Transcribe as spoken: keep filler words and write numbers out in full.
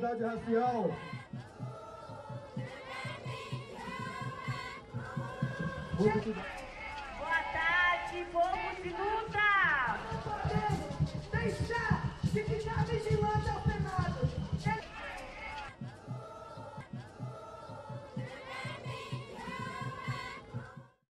igualdade racial. Boa tarde, povo de luta! Não podemos deixar de ficar vigilantes.